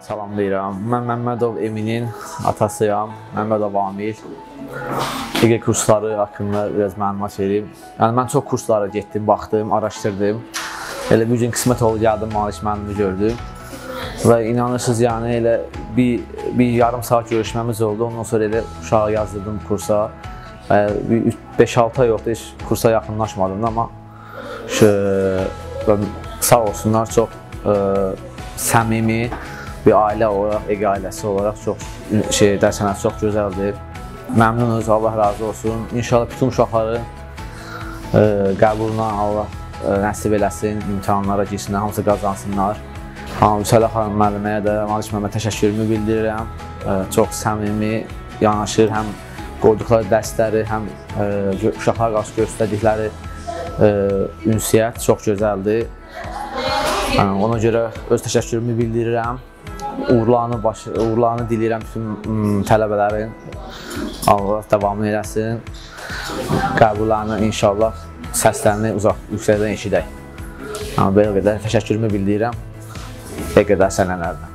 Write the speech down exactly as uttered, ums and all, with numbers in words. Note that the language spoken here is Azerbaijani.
Salamlayıram. Mən Məmmədov Eminin atasıyam. Məmmədov Amil. İ Q kursları haqqında biraz məlumat vereyim. Yəni mən çox kurslara getdim, baxdım, araşdırdım. Elə bir gün qismət oldu, gəldim, Maliş müəllimi gördüm. Və inanırsınız, yəni elə bir, bir yarım saat görüşməmiz oldu. Ondan sonra elə uşağı yazdırdım kursa. beş altı ay oldu, heç kursa yaxınlaşmadım da, amma şu, sağ olsunlar, çox ə, səmimi bir ailə olaraq, E G ailəsi olaraq çox şey, dərsənəsi çox gözəldir. Məmnunuz, Allah razı olsun. İnşallah bütün uşaqları ə, qəbuluna Allah ə, nəsib eləsin, imtahanlara girsinlər, hamısı qazansınlar. Vüsələ xanım müəlliməyə də, Maliş müəllimə təşəkkürümü bildirirəm. Ə, çox səmimi yanaşır, həm qoyduqları dərsləri, həm ə, uşaqlara qarşı göstərdikləri ə, ünsiyyət çox gözəldir. Ona görə öz təşəkkürümü bildirirəm. Uğurlarını, baş, uğurlarını diləyirəm bütün tələbələrin. Allah davamını eləsin. Qəbullarını inşallah səslərini uzaq, yüksəkdən eşidək. Belə qədər təşəkkürümü bildirirəm. Belə qədər sənələrdən.